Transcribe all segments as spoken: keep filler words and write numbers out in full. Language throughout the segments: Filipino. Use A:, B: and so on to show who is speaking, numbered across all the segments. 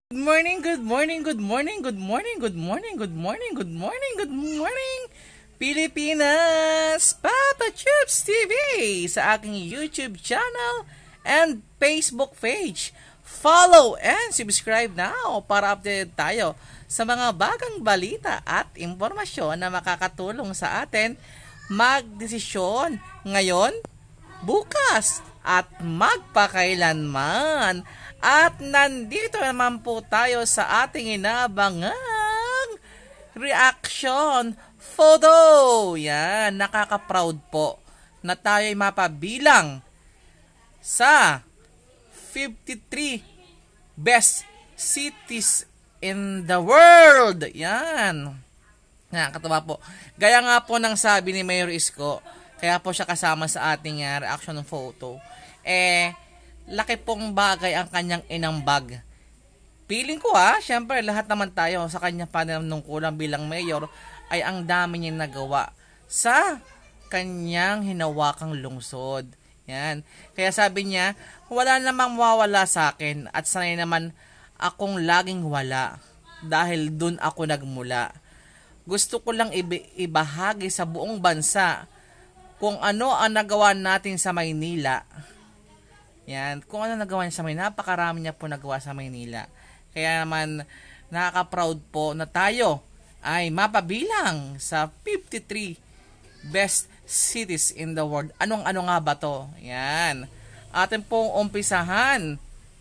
A: Good morning, good morning, good morning, good morning, good morning, good morning, good morning, good morning, Pilipinas! Papa Chups T V sa aking YouTube channel and Facebook page. Follow and subscribe now para updated tayo sa mga bagang balita at impormasyon na makakatulong sa atin magdesisyon ngayon, bukas, at magpakailanman. At nandito naman po tayo sa ating inabangang reaction photo. Yan, nakaka-proud po na tayo'y mapabilang sa fifty-three best cities in the world. Yan. Nakakatawa po. Gaya nga po ng sabi ni Mayor Isko, kaya po siya kasama sa ating uh, reaction photo. Eh, laki pong bagay ang kanyang inambag. Feeling ko ha, syempre lahat naman tayo sa kanya panunungkulan bilang mayor ay ang dami niyang nagawa sa kanyang hinawakang lungsod. Yan. Kaya sabi niya, wala namang mawawala sa akin at sanay naman akong laging wala dahil dun ako nagmula. Gusto ko lang ibahagi sa buong bansa kung ano ang nagawa natin sa Maynila. Yan, kung ano nagawa niya sa Maynila, napakarami niya po nagawa sa Maynila. Kaya naman, nakaka-proud po na tayo ay mapabilang sa fifty-three best cities in the world. Anong-ano nga ba to? Yan. Atin pong umpisahan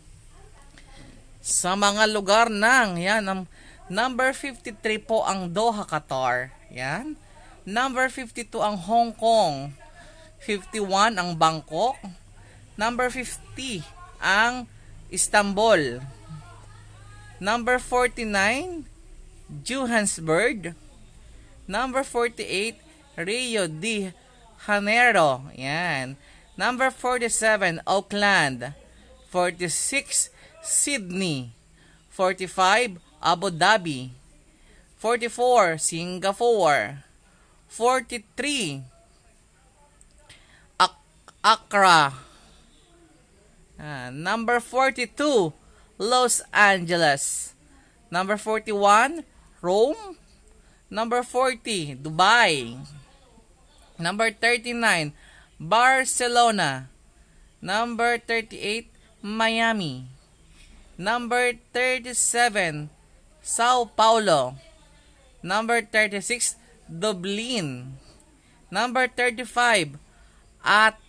A: sa mga lugar ng, yan, number fifty-three po ang Doha, Qatar. Yan. Number fifty-two ang Hong Kong. fifty-one ang Bangkok. Number fifty ang Istanbul. Number forty-nine, Johannesburg. Number forty-eight, Rio de Janeiro. Yan. Number forty-seven, Auckland. forty-six, Sydney. forty-five, Abu Dhabi. forty-four, Singapore. forty-three, Ak Accra. Uh, number forty-two, Los Angeles. Number forty-one, Rome. Number forty, Dubai. Number thirty-nine, Barcelona. Number thirty-eight, Miami. Number thirty-seven, Sao Paulo. Number thirty-six, Dublin. Number thirty-five, At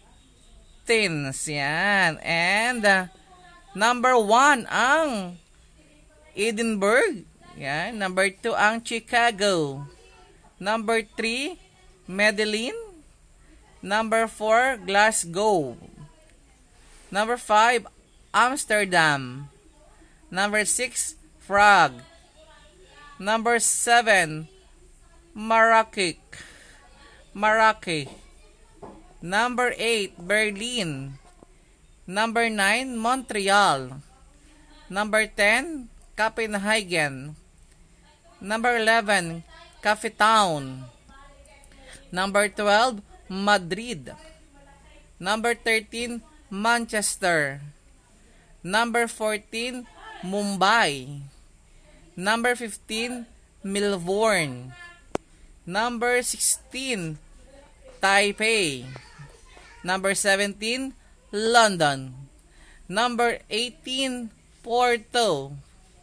A: Yan. And uh, number one ang Edinburgh. Yan. Number two ang Chicago. Number three, Medellin. Number four, Glasgow. Number five, Amsterdam. Number six, Prague. Number seven, Marrakech. Marrakech. Number eight, Berlin. Number nine, Montreal. Number ten, Copenhagen. Number eleven, Cape Town. Number twelve, Madrid. Number thirteen, Manchester. Number fourteen, Mumbai. Number fifteen, Melbourne. Number sixteen, Taipei. Number seventeen, London. Number eighteen, Porto.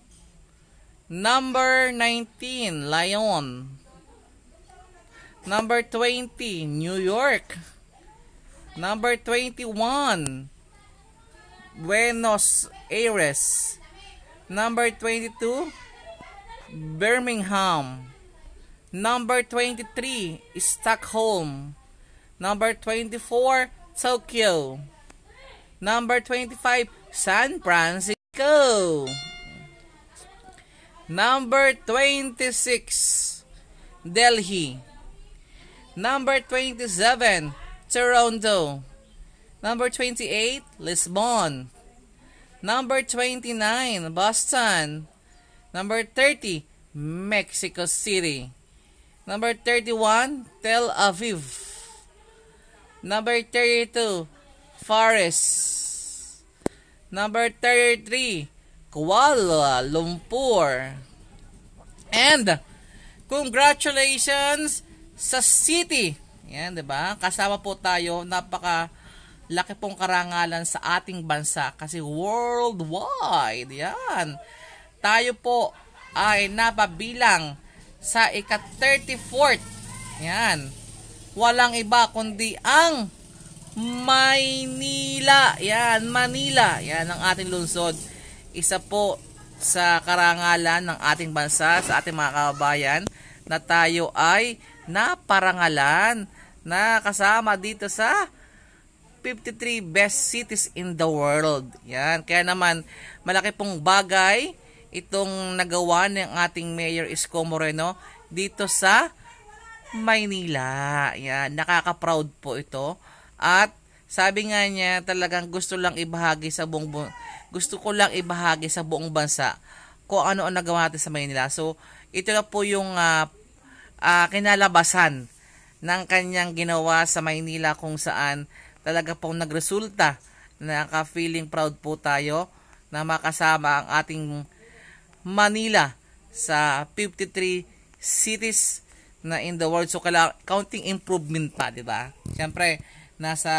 A: Number nineteen, Lyon. Number twenty, New York. Number twenty-one, Buenos Aires. Number twenty-two, Birmingham. Number twenty-three, Stockholm. Number twenty-four, Tokyo. Number twenty-five, San Francisco. Number twenty-six, Delhi. Number twenty-seven, Toronto. Number twenty-eight, Lisbon. Number twenty-nine, Boston. Number thirty, Mexico City. Number thirty-one, Tel Aviv. Number thirty-two, Paris. Number thirty-three, Kuala Lumpur. And congratulations sa city. Yan, 'di ba? Kasama po tayo, napaka laki pong karangalan sa ating bansa kasi worldwide. Yan. Tayo po ay napabilang sa ika-thirty-fourth. Yan. Walang iba kundi ang Maynila. Yan, Manila. Yan ang ating lungsod. Isa po sa karangalan ng ating bansa, sa ating mga kababayan, na tayo ay naparangalan na kasama dito sa fifty-three best cities in the world. Yan. Kaya naman, malaki pong bagay itong nagawa ng ating Mayor Isko Moreno dito sa Maynila. Yan. Nakaka-proud po ito. At sabi nga niya, talagang gusto lang ibahagi sa buong bu- gusto ko lang ibahagi sa buong bansa kung ano ang nagawa natin sa Maynila. So, ito na po yung uh, uh, kinalabasan ng kanyang ginawa sa Maynila, kung saan talaga pong nagresulta. Naka-feeling proud po tayo na makasama ang ating Manila sa fifty-three cities na in the world. So, kailangan counting improvement pa, di ba? Siyempre, nasa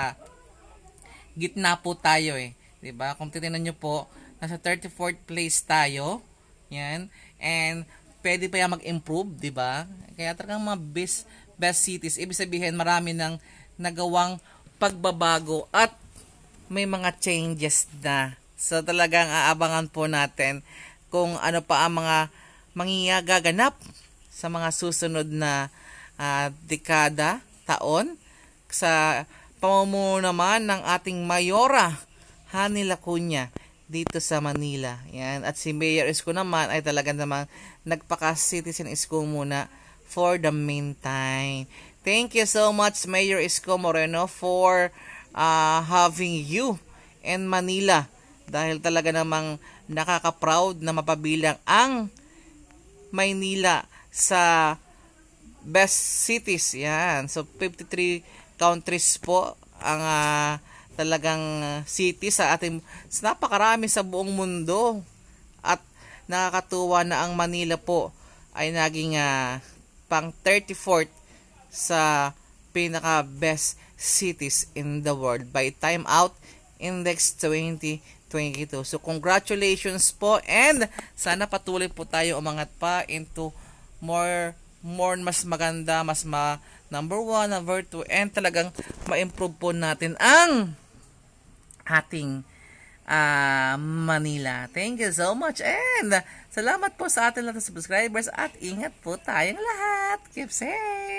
A: gitna po tayo eh. 'Di ba? Kung titingnan niyo po, nasa thirty-fourth place tayo. Yan. And pwede pa yan mag-improve, 'di ba? Kaya talagang mga best best cities, ibig sabihin marami nang nagawang pagbabago at may mga changes na. So talagang aabangan po natin kung ano pa ang mga mangyagaganap sa mga susunod na uh, dekada, taon, sa pamumuno naman ng ating Mayora Hani Lacuna dito sa Manila. Yan. At si Mayor Isko naman ay talaga namang nagpaka-citizen Isko muna for the meantime. Thank you so much, Mayor Isko Moreno, for uh, having you in Manila. Dahil talaga namang nakaka-proud na mapabilang ang Maynila sa best cities. Yan. So, fifty-three countries po ang uh, talagang city sa ating, napakarami sa buong mundo. At nakakatuwa na ang Manila po ay naging uh, pang thirty-fourth sa pinaka best cities in the world by Time Out Index twenty twenty-two. So congratulations po, and sana patuloy po tayo umangat pa into more more mas maganda, mas ma number one, number two, and talagang ma-improve po natin ang ating uh, Manila. Thank you so much, and salamat po sa ating lahat ng subscribers, at ingat po tayong lahat. Keep safe!